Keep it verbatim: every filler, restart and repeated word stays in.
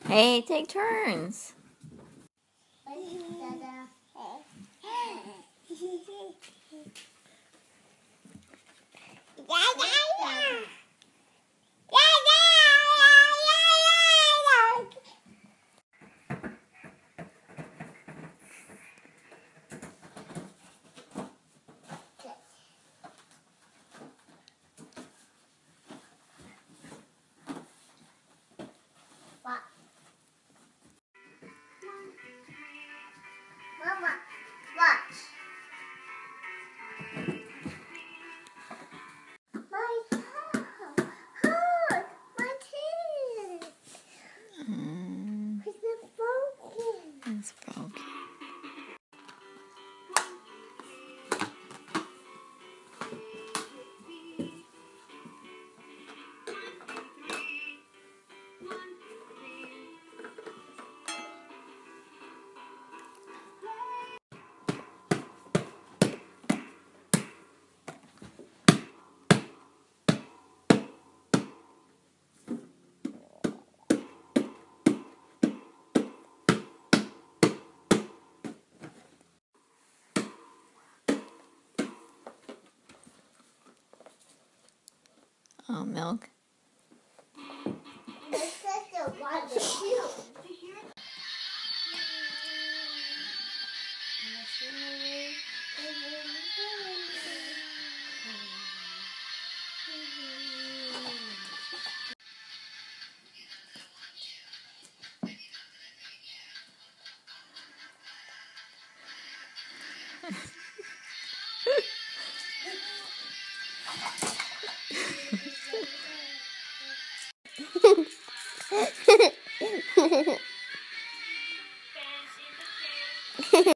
Hey, take turns. Mama, watch. My tail. Hug. My tail. Mm, It's broken. it's broken. Oh, milk. This is the one that you.